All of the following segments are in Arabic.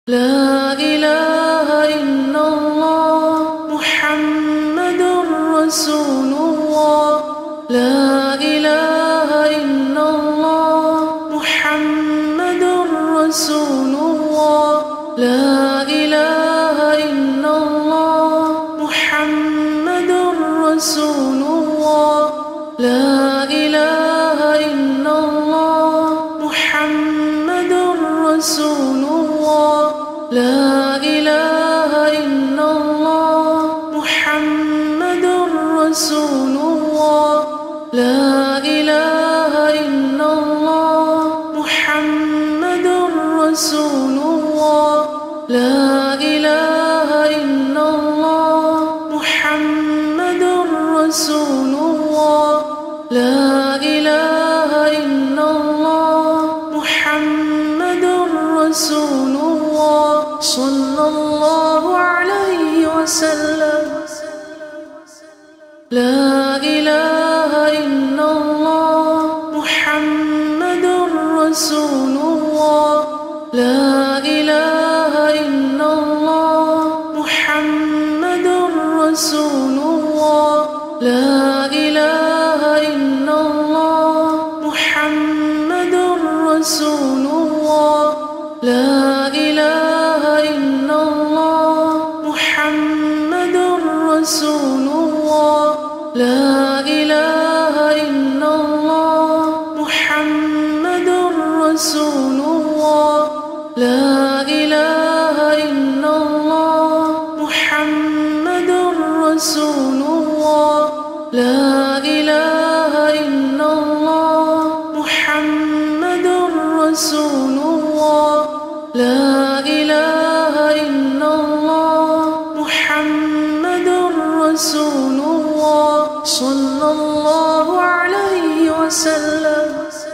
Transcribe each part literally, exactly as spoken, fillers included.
لا إله إلا الله محمد رسول الله. لا إله إلا الله محمد رسول الله. لا إله إلا الله محمد رسول الله. لا إله إلا الله محمد رسول الله. لا إله إلا الله محمد رسول الله. لا إله إلا الله محمد رسول الله. لا إله إلا الله محمد رسول الله. لا إله إلا الله محمد رسول الله. صلى الله عليه وسلم. لا إله إلا الله محمد رسول الله. لا إله إلا الله محمد رسول الله. لا إله إلا الله محمد رسول الله. لا إله إلا الله محمد رسول الله. لا إله إلا الله محمد رسول الله. لا إله إلا الله محمد رسول الله. لا إله إلا الله محمد رسول الله. لا إله إلا الله محمد رسول الله. صلى الله عليه وسلم.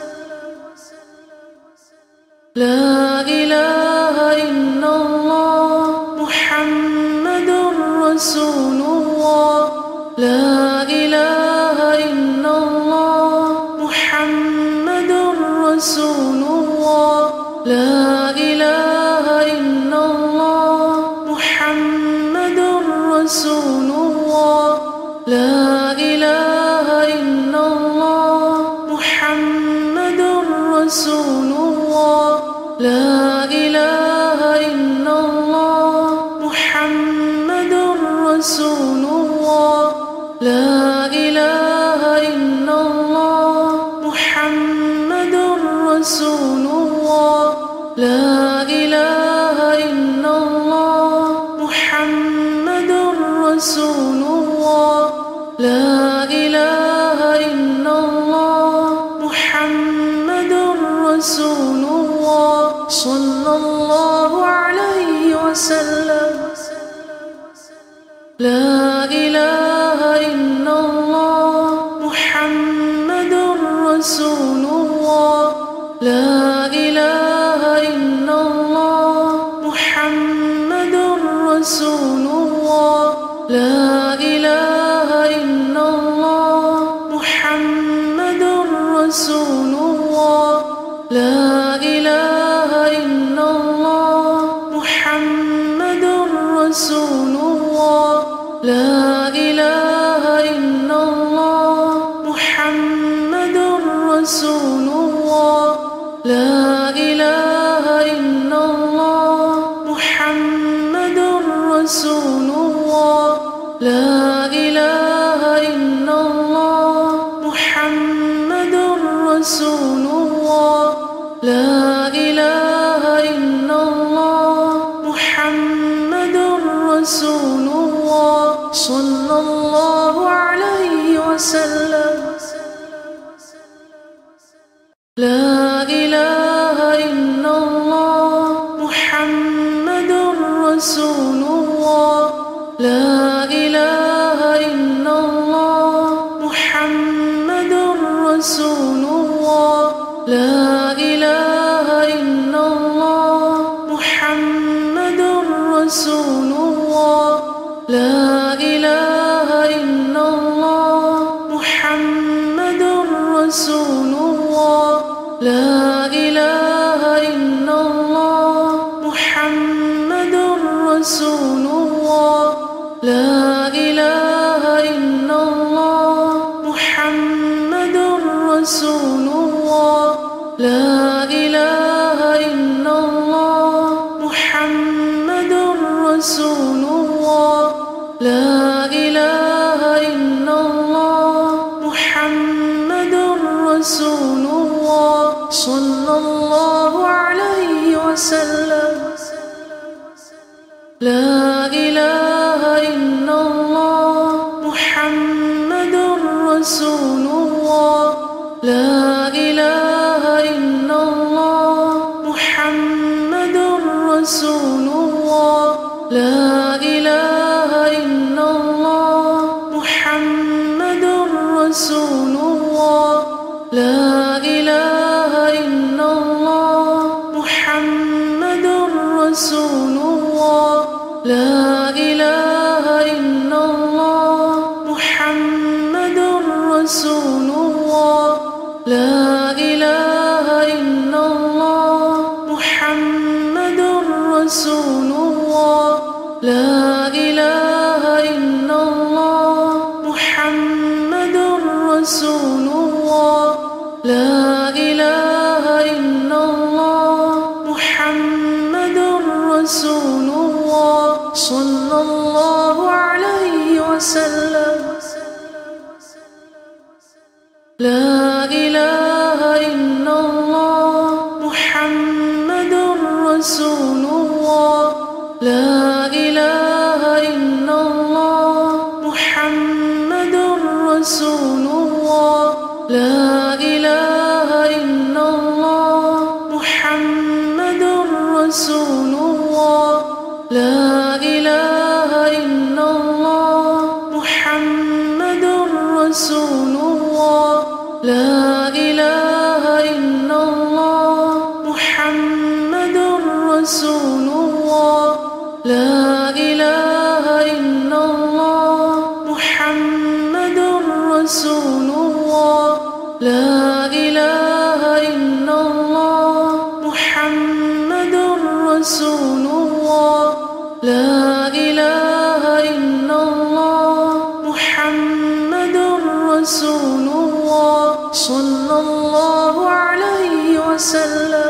لا إله إلا الله محمد رسول الله. لا إله إلا الله محمد رسول الله. لا إله إلا الله محمد رسول الله. لا إله إلا الله محمد رسول الله. لا إله إلا الله محمد رسول الله. لا إله إلا الله محمد رسول الله. لا إله إلا الله محمد رسول الله. لا إله إلا الله محمد رسول الله. صلى الله عليه وسلم. لا إله إلا الله محمد رسول الله. لا إله إلا الله محمد رسول الله. لا إله إلا الله محمد رسول الله. لا إله إلا الله محمد رسول الله. لا إله إلا الله محمد رسول الله. لا إله إلا الله محمد رسول الله. لا إله إلا الله محمد رسول الله. لا إله إلا الله محمد رسول الله. صلى الله عليه وسلم. لا إله إلا الله محمد رسول الله. لا إله إلا الله محمد رسول الله. لا إله إلا الله محمد رسول الله. لا إله إلا الله محمد رسول الله. لا إله إلا الله محمد رسول الله لا إله إلا الله محمد رسول الله لا إله إلا الله محمد رسول الله لا إله إلا الله محمد رسول الله صلى الله عليه وسلم لا إله إلا الله محمد رسول الله لا إله إلا الله محمد رسول الله لا إله إلا الله محمد رسول الله لا إله إلا الله محمد رسول الله لا إله إلا الله محمد رسول الله لا إله إلا الله محمد رسول الله لا إله إلا الله محمد رسول الله لا إله إلا الله محمد رسول الله صلى الله عليه وسلم لا إله إلا الله محمد رسول الله لا إله إلا الله محمد رسول الله لا إله إلا الله محمد رسول الله لا إله إلا الله محمد رسول الله لا إله إلا الله محمد رسول الله لا إله إلا الله محمد رسول الله لا إله إلا الله محمد رسول الله لا إله إلا الله محمد رسول الله صلى الله عليه وسلم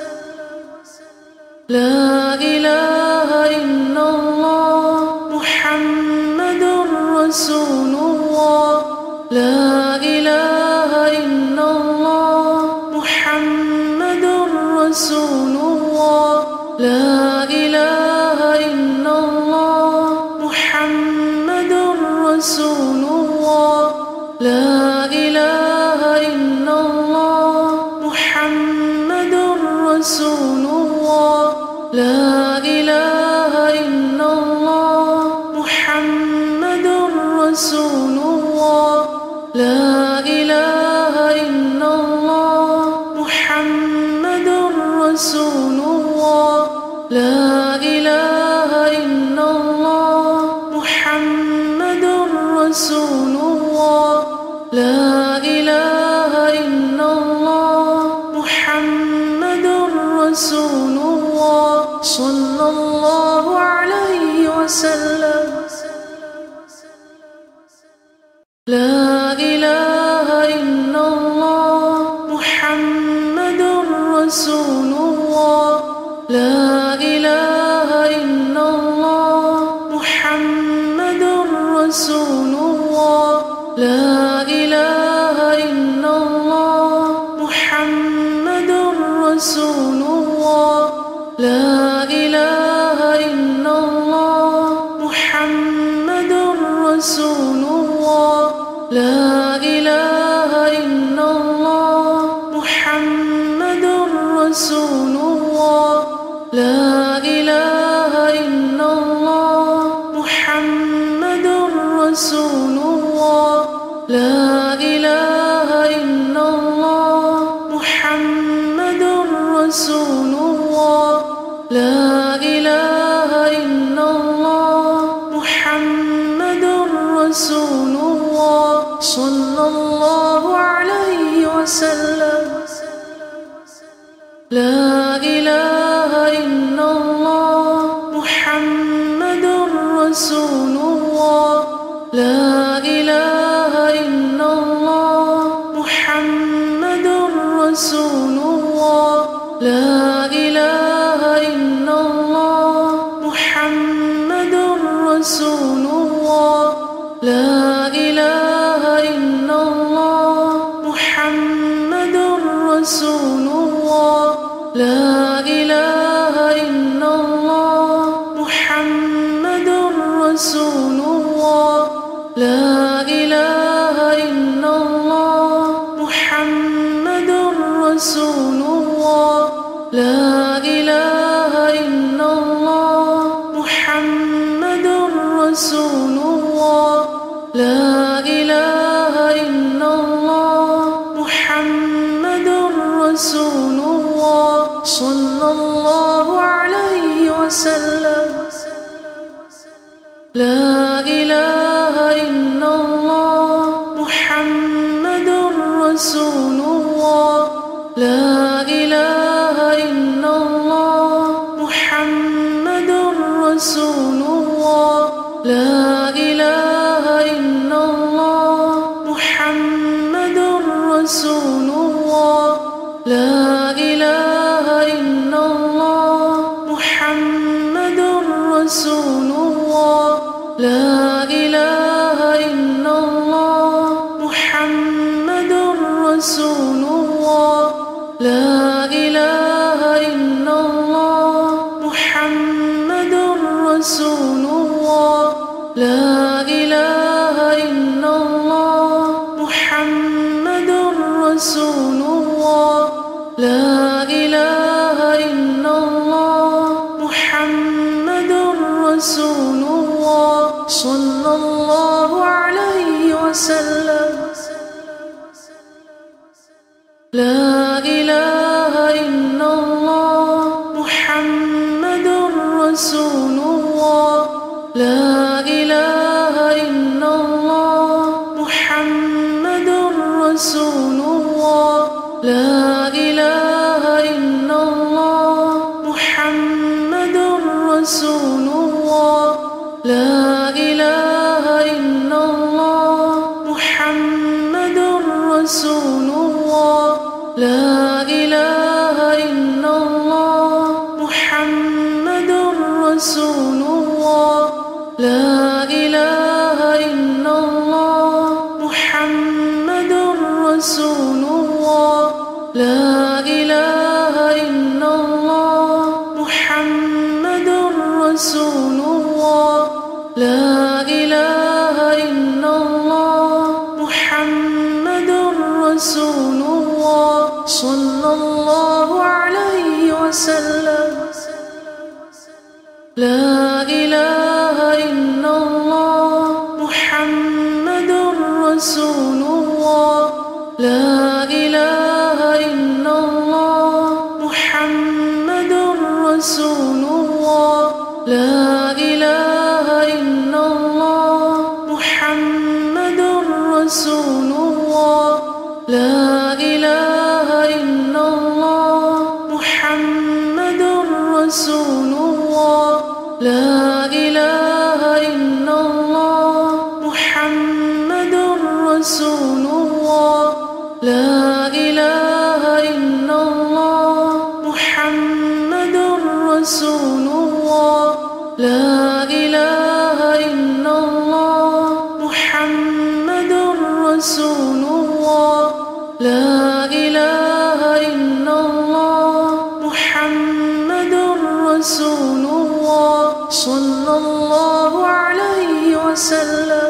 لا إله إلا الله محمد رسول الله لا إله إلا الله محمد رسول الله لا إله إلا الله محمد رسول الله لا إله إلا الله محمد رسول الله لا إله إلا الله محمد رسول الله لا إله إلا الله محمد رسول الله لا إله إلا الله محمد رسول الله لا إله إلا الله محمد رسول الله صلى الله عليه وسلم لا إله إلا الله محمد رسول الله لا إله إلا الله محمد رسول الله لا إله إلا الله محمد رسول الله لا إله إلا الله وسلم. لا إله إلا الله محمد رسول الله. لا إله إلا الله محمد رسول الله. لا إله إلا الله محمد رسول الله. لا إله إلا الله محمد رسول الله. لا إله إلا الله محمد رسول الله. لا إله إلا الله محمد رسول الله. لا إله إلا الله محمد رسول الله. لا إله إلا الله محمد رسول الله. صلى الله عليه وسلم. لا إله إلا الله محمد رسول الله. لا إله إلا الله محمد رسول الله. لا إله إلا الله محمد رسول الله. لا إله إلا الله محمد رسول الله. لا إله إلا الله محمد رسول الله. لا إله إلا الله محمد رسول الله. لا إله إلا الله محمد رسول الله. لا إله إلا الله محمد رسول الله. صلى الله عليه وسلم. لا إله إلا الله محمد رسول الله. لا إله إلا الله محمد رسول الله. لا إله إلا الله محمد رسول الله. لا إله إلا الله محمد رسول الله. لا إله إلا الله محمد رسول الله. لا إله إلا الله محمد رسول الله. لا إله إلا الله محمد رسول الله. لا إله إلا الله محمد رسول الله. صلى الله عليه وسلم.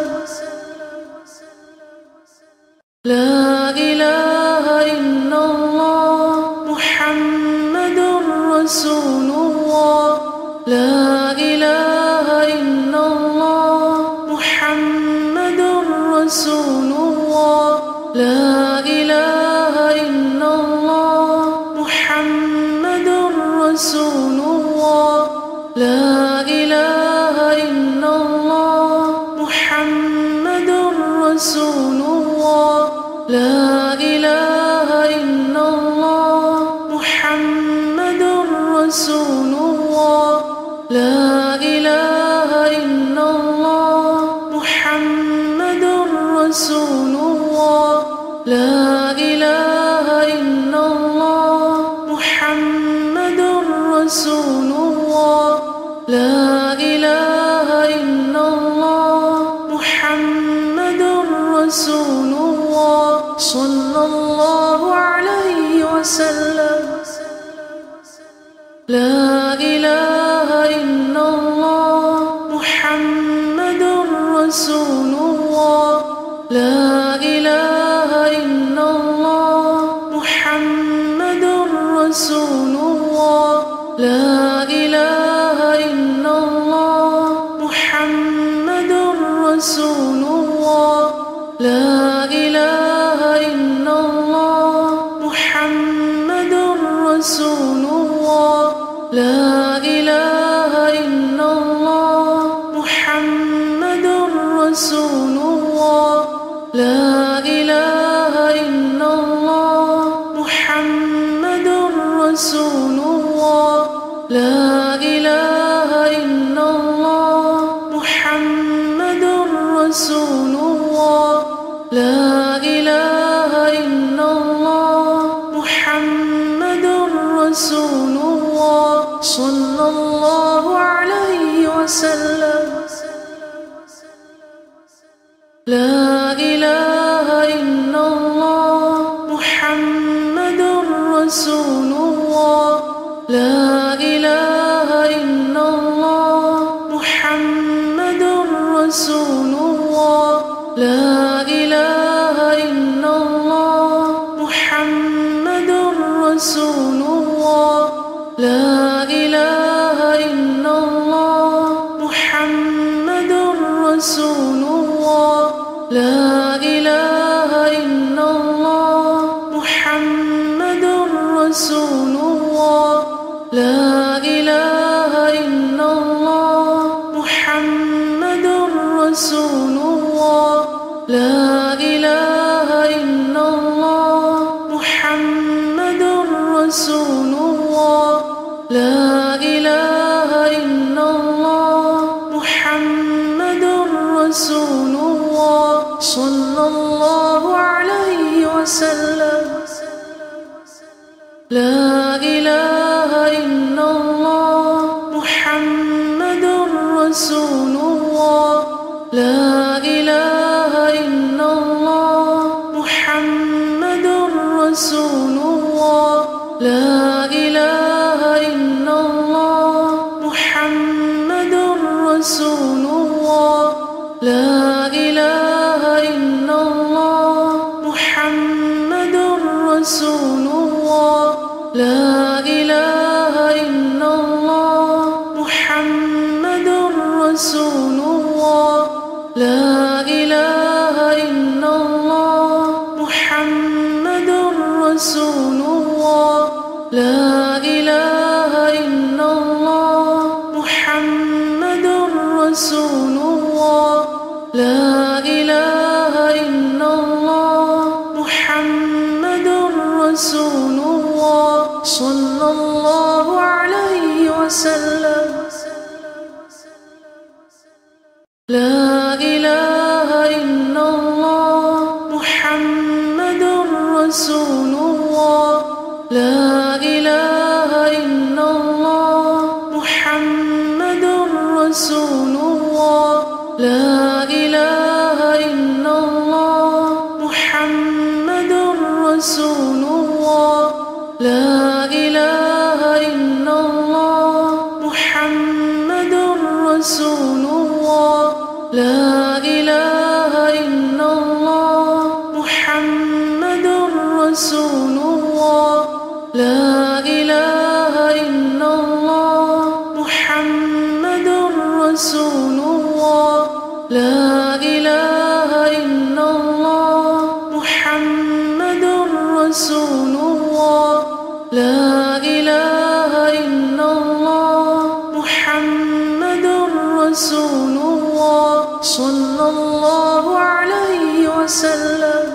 لا إله إلا الله محمد رسول الله. لا إله إلا الله محمد رسول الله. لا إله إلا الله محمد رسول الله. لا إله إلا الله محمد رسول الله. لا إله إلا الله محمد رسول الله. لا إله إلا الله محمد رسول الله. لا إله إلا الله محمد رسول الله. لا إله إلا الله محمد رسول الله. صلى الله عليه وسلم. لا إله إلا الله محمد رسول الله. لا إله إلا الله محمد رسول الله. لا إله إلا وسلم. لا إله إلا الله محمد رسول الله. لا إله إلا الله محمد رسول الله. لا إله إلا الله محمد رسول الله. لا إله إلا الله محمد رسول الله. لا إله إلا الله محمد رسول الله. لا إله إلا الله محمد رسول الله. لا إله إلا الله محمد رسول الله. لا إله إلا الله محمد رسول الله. صلى الله عليه وسلم. لا إله إلا الله محمد رسول الله. لا إله إلا الله محمد رسول الله. لا إله إلا الله محمد رسول الله. لا إله إلا الله محمد رسول الله. لا إله إلا الله محمد رسول الله. لا إله إلا الله محمد رسول الله. لا إله إلا الله محمد رسول الله. لا إله إلا الله محمد رسول الله. صلى الله عليه وسلم. لا إله إلا الله محمد رسول الله. لا إله إلا الله محمد رسول الله. لا إله إلا الله محمد رسول الله. لا إله إلا الله محمد رسول الله. لا إله إلا الله محمد رسول الله. لا إله إلا الله محمد رسول الله. لا إله إلا الله محمد رسول الله. لا إله إلا الله محمد رسول الله. صلى الله عليه وسلم.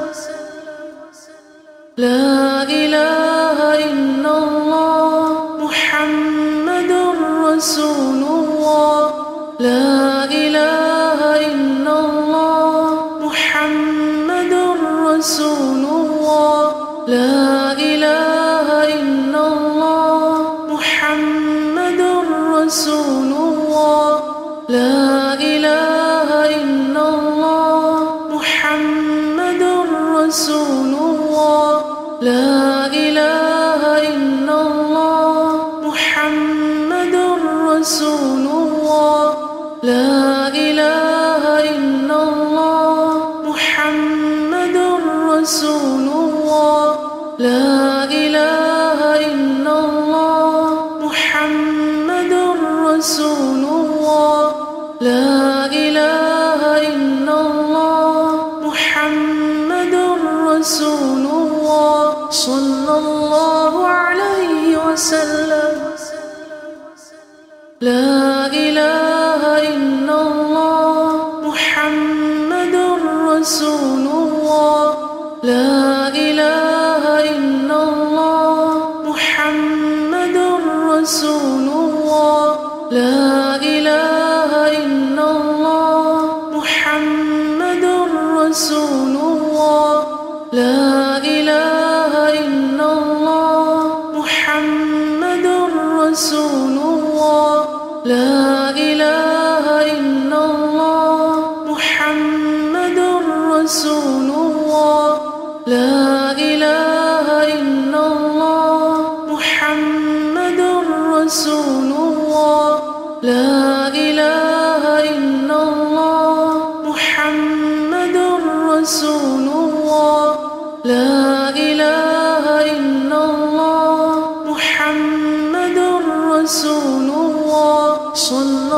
لا إله إلا الله محمد رسول الله. لا إله إلا الله محمد رسول الله. لا إله إلا الله محمد رسول الله. لا إله إلا الله محمد رسول الله. لا إله إلا الله محمد رسول الله. لا إله إلا الله محمد رسول الله. لا إله إلا الله محمد رسول الله. لا إله إلا الله محمد رسول الله. صلى الله عليه وسلم. لا إله إلا الله محمد رسول الله. لا إله إلا الله محمد رسول الله. لا إله إلا الله محمد رسول الله. لا إله إلا الله محمد رسول الله. لا إله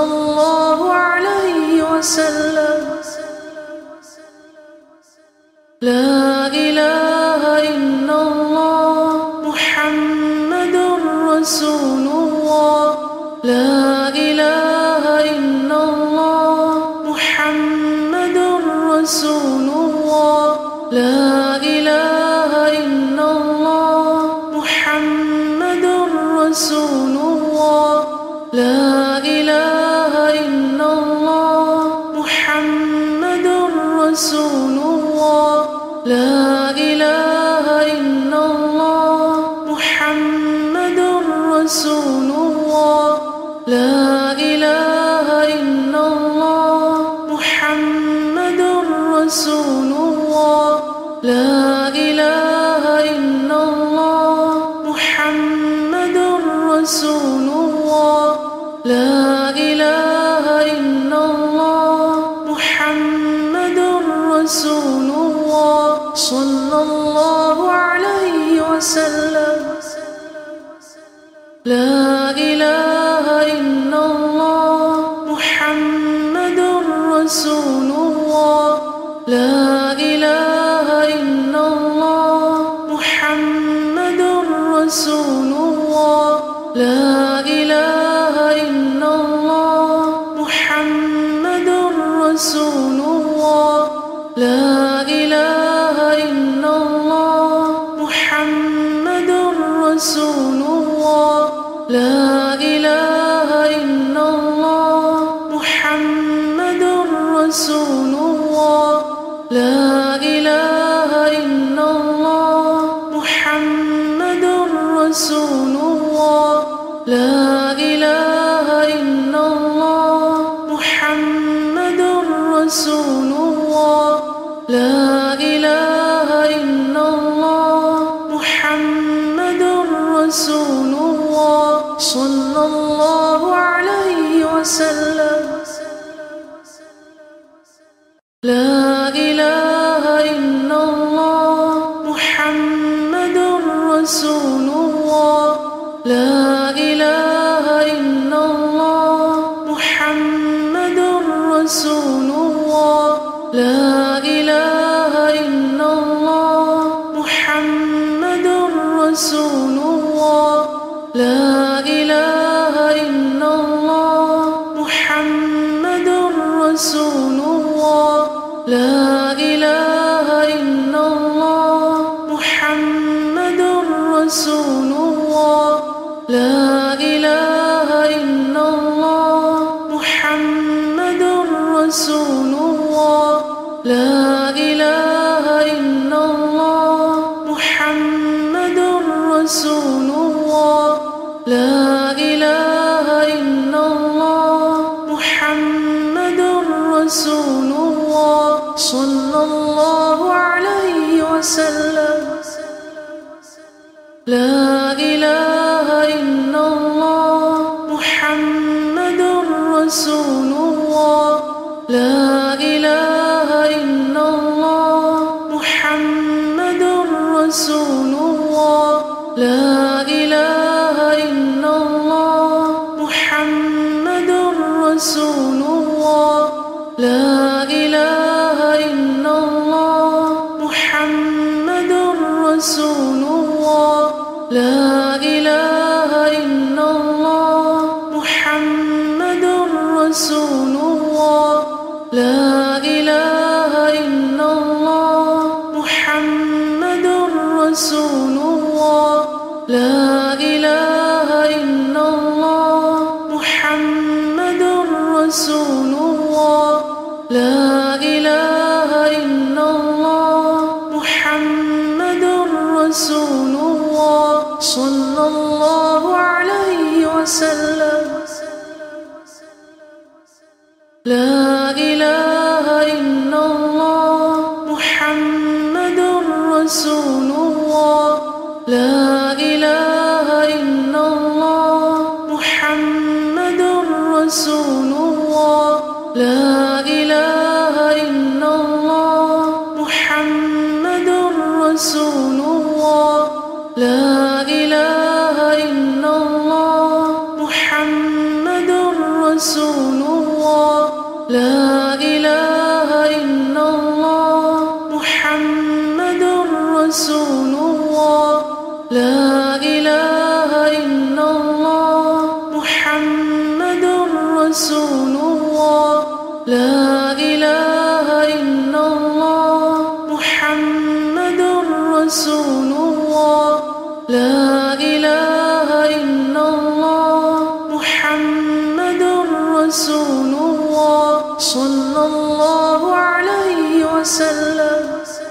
الله عليه وسلم. لا إله إلا الله محمد رسول الله. لا إله إلا الله محمد رسول الله. لا إله إلا الله محمد رسول الله. لا إله إلا الله محمد رسول الله. لا إله إلا الله محمد رسول الله. لا إله إلا الله محمد رسول الله. لا إله إلا الله محمد رسول الله. لا إله إلا الله محمد رسول الله صلى الله عليه وسلم. لا إله إلا الله محمد رسول الله. لا إله إلا الله محمد رسول الله. لا إله إلا الله محمد رسول الله. لا إله إلا الله محمد رسول الله. لا إله إلا الله محمد رسول الله. لا إله إلا الله محمد رسول الله. لا إله إلا الله محمد رسول الله. لا إله إلا الله محمد رسول الله صلى الله عليه وسلم. لا إله إلا الله محمد رسول الله. لا إله إلا الله محمد رسول الله. لا إله إلا الله محمد رسول الله. لا إله إلا الله محمد رسول الله. لا إله إلا الله محمد رسول الله. لا إله إلا الله محمد رسول الله. لا إله إلا الله محمد رسول الله. لا إله إلا الله محمد رسول الله صلى الله عليه وسلم. لا إله إلا الله محمد رسول الله. لا إله إلا الله محمد رسول الله. لا إله إلا الله محمد رسول الله. لا إله إلا الله محمد رسول الله. لا إله إلا الله محمد رسول الله. لا إله إلا الله محمد رسول الله. لا إله إلا الله محمد رسول الله. لا إله إلا الله محمد رسول الله صلى الله عليه وسلم. لا إله إلا الله محمد رسول الله. لا إله إلا الله محمد رسول الله. لا إله إلا الله محمد رسول الله. لا إله إلا الله محمد رسول لا إله إلا الله محمد رسول الله لا إله إلا الله محمد رسول الله لا إله إلا الله محمد رسول الله لا إله إلا الله محمد رسول الله صلى الله عليه وسلم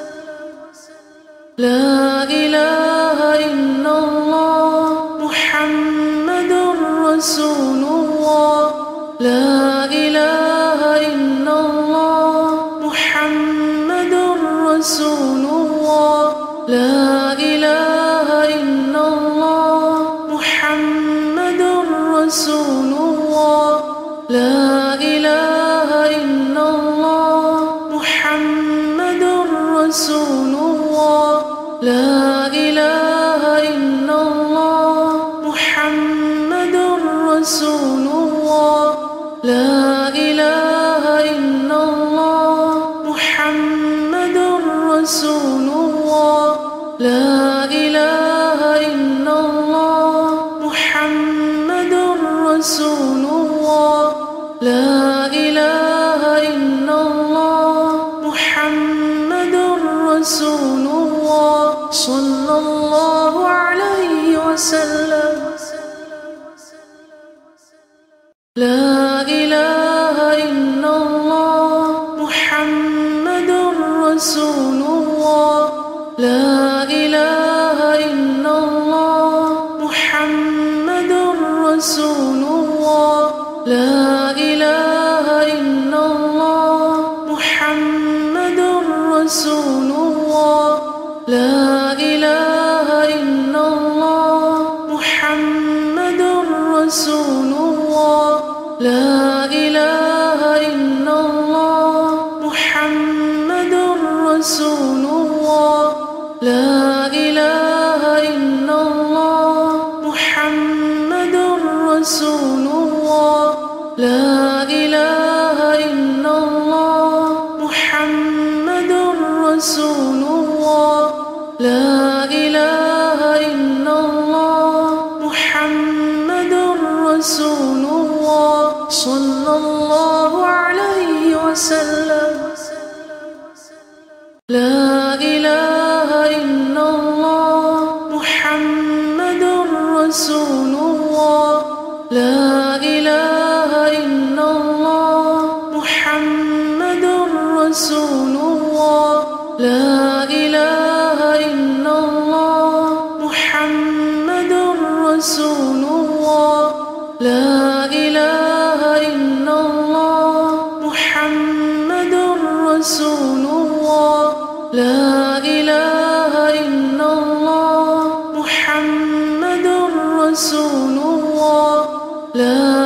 لا إله إلا الله محمد رسول الله لا إله إلا الله محمد رسول الله لا إله إلا الله محمد رسول الله لا إله إلا الله محمد رسول الله لا إله إلا الله محمد رسول الله لا إله إلا الله محمد رسول الله لا إله إلا الله محمد رسول الله لا إله إلا الله محمد رسول الله صلى الله عليه وسلم لا إله إلا الله محمد رسول الله لا إله إلا الله محمد رسول الله لا إله إلا الله محمد رسول الله لا إله إلا الله محمد رسول الله لا إله إلا الله محمد رسول الله لا إله إلا الله محمد رسول الله لا إله إلا الله محمد رسول الله لا إله إلا الله محمد رسول الله صلى الله عليه وسلم لا إله إلا الله محمد رسول الله لا إله إلا الله محمد رسول الله لا إله إلا الله محمد رسول الله لا إله إلا الله محمد رسول الله لا إله إلا الله محمد رسول الله لا